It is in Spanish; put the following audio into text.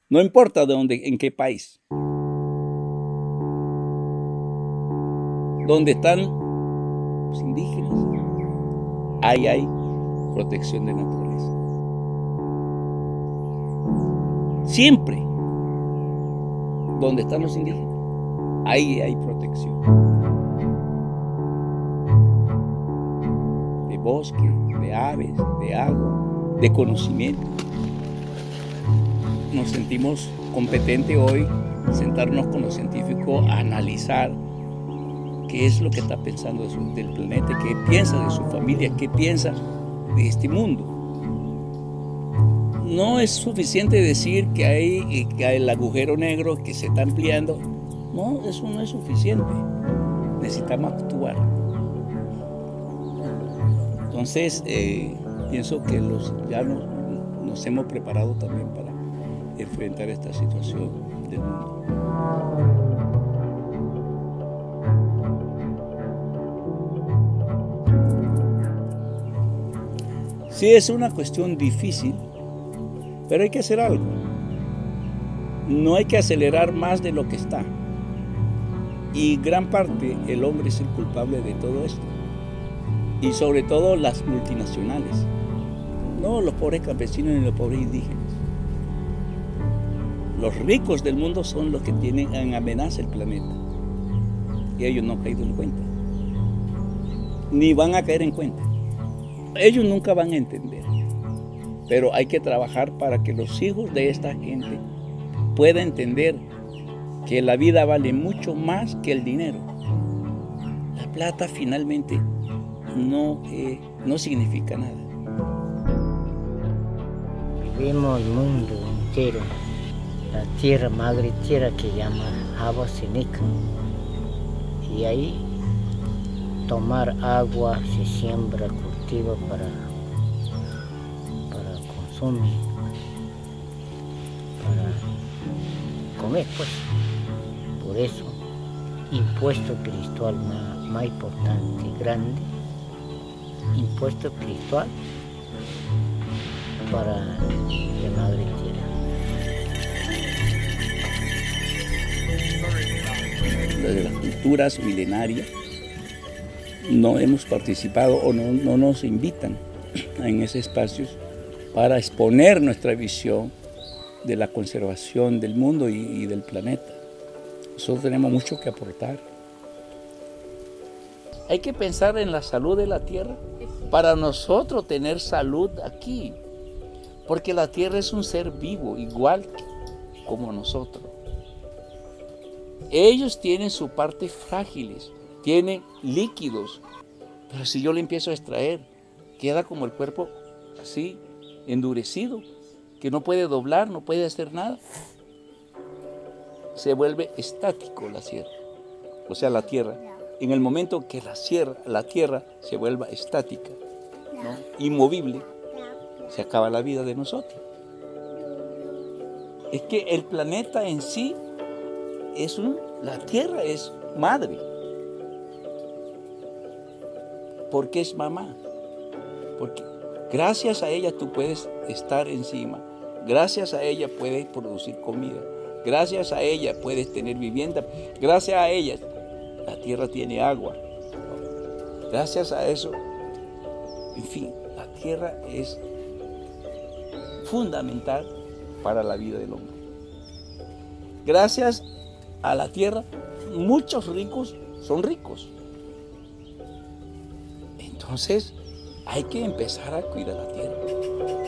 No importa de dónde, en qué país. Donde están los indígenas, ahí hay protección de naturaleza. Siempre donde están los indígenas, ahí hay protección. De bosque, de aves, de agua, de conocimiento. Nos sentimos competentes hoy sentarnos con los científicos a analizar qué es lo que está pensando del planeta, qué piensa de su familia, qué piensa de este mundo. No es suficiente decir que hay el agujero negro que se está ampliando. No, eso no es suficiente. Necesitamos actuar. Entonces, pienso que ya nos hemos preparado también para enfrentar esta situación del mundo. Sí, es una cuestión difícil, pero hay que hacer algo. No hay que acelerar más de lo que está. Y gran parte el hombre es el culpable de todo esto. Y sobre todo las multinacionales. No los pobres campesinos ni los pobres indígenas. Los ricos del mundo son los que tienen en amenaza el planeta. Y ellos no han caído en cuenta. Ni van a caer en cuenta. Ellos nunca van a entender. Pero hay que trabajar para que los hijos de esta gente puedan entender que la vida vale mucho más que el dinero. La plata finalmente no significa nada. Vivimos el mundo entero, la tierra, madre tierra que llama agua senica. Y ahí tomar agua, se siembra, cultiva para consumir, para comer pues. Por eso, impuesto espiritual más importante, grande, impuesto espiritual para la madre tierra. Desde las culturas milenarias no hemos participado o no nos invitan en esos espacios para exponer nuestra visión de la conservación del mundo y del planeta. Nosotros tenemos mucho que aportar. Hay que pensar en la salud de la tierra para nosotros tener salud aquí, porque la tierra es un ser vivo, igual como nosotros. Ellos tienen su parte frágiles, tienen líquidos, pero si yo le empiezo a extraer, queda como el cuerpo así, endurecido, que no puede doblar, no puede hacer nada. Se vuelve estático la tierra, o sea, la tierra. En el momento que la tierra se vuelva estática, ¿no?, inmovible, se acaba la vida de nosotros. Es que el planeta en sí la tierra es madre. ¿Por qué es mamá? Porque gracias a ella tú puedes estar encima, gracias a ella puedes producir comida, gracias a ella puedes tener vivienda, gracias a ella la tierra tiene agua. Gracias a eso, en fin, la tierra es fundamental para la vida del hombre. Gracias a la tierra, muchos ricos son ricos. Entonces, hay que empezar a cuidar la tierra.